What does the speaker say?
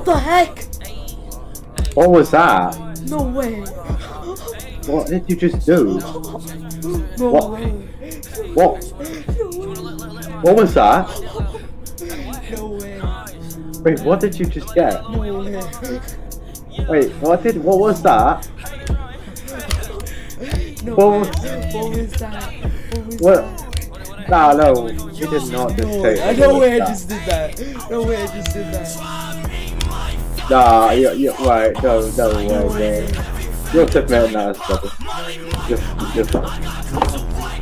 What the heck? What was that? No way. What did you just do? No What? way. What? What was that? No way. Wait, what did you just get? No way. Wait, what was that? No What way. was- What was that? What was What? that? Nah, no, you did not just No, take no way I that. just did that. No way I just did that. Nah, you're right, no way, man. You're submitting that as brother. Just